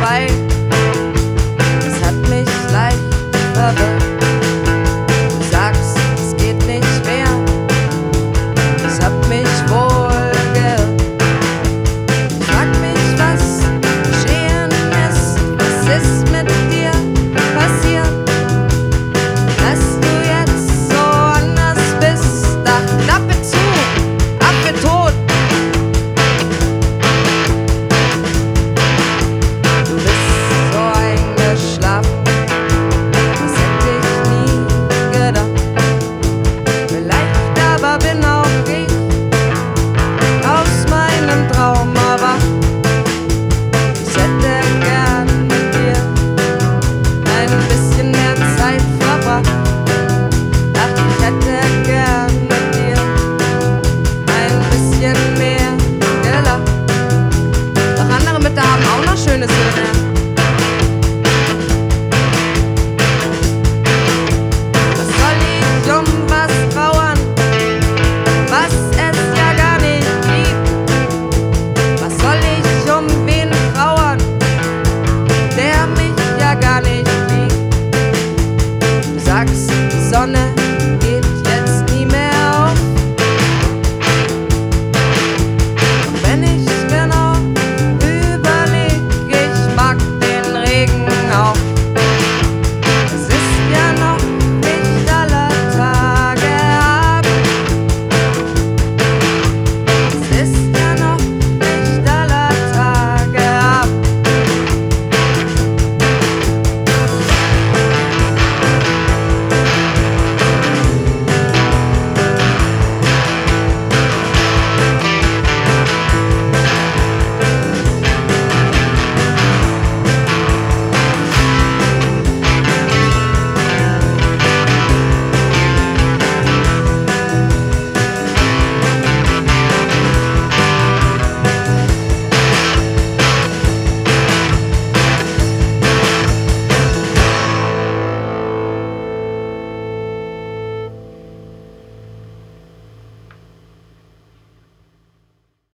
vorbei. Es hat mich leicht verwirrt. Du sagst, es geht nicht mehr. Ich hab mich wohl geirrt. Ich frag mich, was geschehen ist. Was ist mit dir passiert, dass du jetzt so anders bist? Ach, Klappe zu, Affe tot. Du bist so eingeschlafen, das hätte ich nie gedacht. Vielleicht aber bin auch ich aus meinem Traum erwacht. Ich hätte gern mit dir ein bisschen mehr Zeit verbracht. Ach, ich hätte gern mit dir ein bisschen mehr gelacht. Doch andere Mütter haben auch noch schöne Söhne.